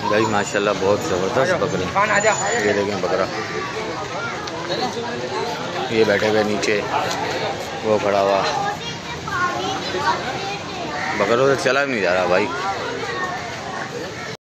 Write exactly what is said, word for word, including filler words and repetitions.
भाई माशाल्लाह बहुत ज़बरदस्त बकरे। ये देखें बकरा, ये बैठे हुए नीचे, वो खड़ा हुआ। बकरों से चला भी नहीं जा रहा भाई।